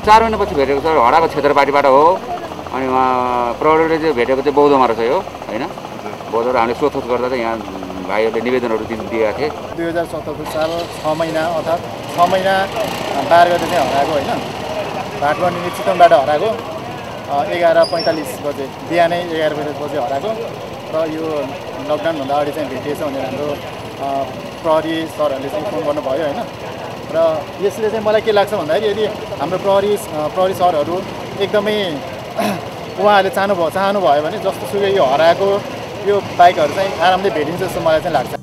4 महिनापछि भेटेको सर हराएको क्षेत्रपाटीबाट हो अनि उहाँ प्रहरीले चाहिँ भेटेको चाहिँ बौद्धमा रहेछ यो हैन बौद्धबाट हामीले सोधखोज गर्दा चाहिँ यहाँ भाइहरूले निवेदनहरू दिएका थिए 2077 साल 6 महिना अर्थात् 6 महिना पार गर्दै चाहिँ हराएको हैन भाटबन्दी चितवनबाट हराएको 11:45 बजे बिहानै 11 बजे हराएको र यो लकडाउनभन्दा अगाडि चाहिँ भेटिएछ भनेर हाम्रो प्रहरी सरहरूले चाहिँ फोन गर्नुभयो हैन र यसले चाहिँ मलाई के लाग्छ भन्दाखेरि यदि हाम्रो प्रहरी सरहरू एकदमै उहाँहरूले चाहनुभयो भने जस्तो सुकै यो हराएको यो बाइकहरू चाहिँ आरामले भेटिन्छ जस्तो मलाई चाहिँ लाग्छ।